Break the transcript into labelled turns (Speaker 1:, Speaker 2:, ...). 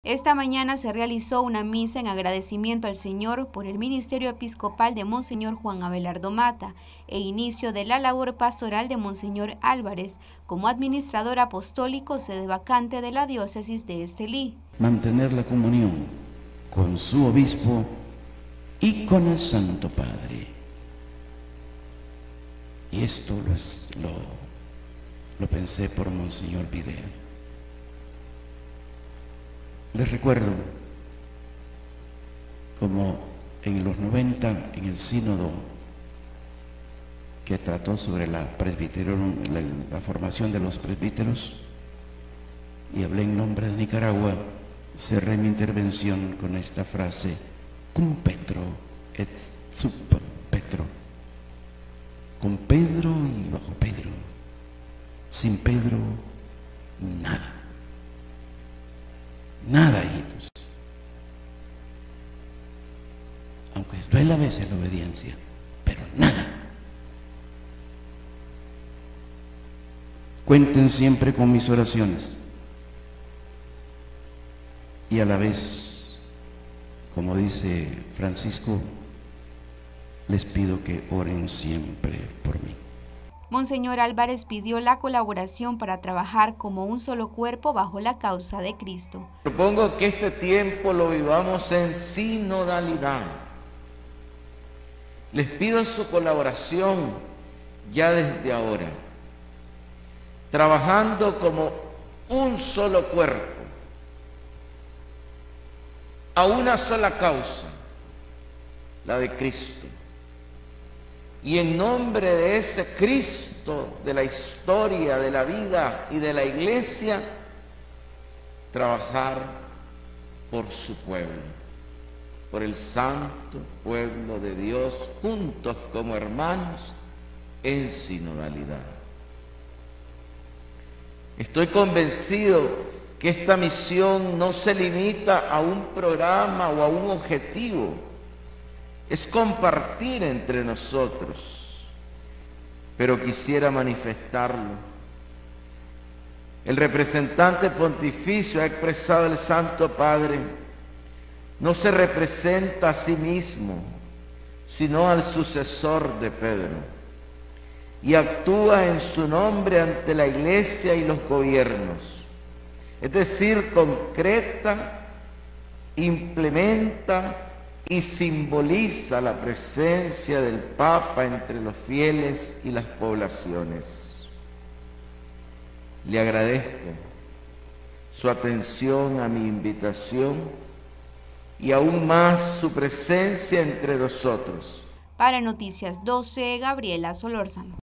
Speaker 1: Esta mañana se realizó una misa en agradecimiento al Señor por el ministerio episcopal de Monseñor Juan Abelardo Mata e inicio de la labor pastoral de Monseñor Álvarez como administrador apostólico sede vacante de la diócesis de Estelí.
Speaker 2: Mantener la comunión con su obispo y con el Santo Padre. Y esto lo pensé por Monseñor Vidal. Les recuerdo, como en los 90, en el sínodo que trató sobre la formación de los presbíteros, y hablé en nombre de Nicaragua, cerré mi intervención con esta frase: cum Petro et sub Petro. Con Pedro y bajo Pedro. Sin Pedro, nada. Nada, hijitos. Aunque duele a veces la obediencia, pero nada. Cuenten siempre con mis oraciones. Y a la vez, como dice Francisco, les pido que oren siempre por mí.
Speaker 1: Monseñor Álvarez pidió la colaboración para trabajar como un solo cuerpo bajo la causa de Cristo.
Speaker 3: Propongo que este tiempo lo vivamos en sinodalidad. Les pido su colaboración ya desde ahora, trabajando como un solo cuerpo, a una sola causa, la de Cristo. Y en nombre de ese Cristo, de la historia, de la vida y de la iglesia, trabajar por su pueblo, por el santo pueblo de Dios, juntos como hermanos en sinodalidad. Estoy convencido que esta misión no se limita a un programa o a un objetivo, es compartir entre nosotros, pero quisiera manifestarlo. El representante pontificio ha expresado el Santo Padre, no se representa a sí mismo, sino al sucesor de Pedro, y actúa en su nombre ante la Iglesia y los gobiernos, es decir, concreta, implementa y simboliza la presencia del Papa entre los fieles y las poblaciones. Le agradezco su atención a mi invitación y aún más su presencia entre nosotros.
Speaker 1: Para Noticias 12, Gabriela Solórzano.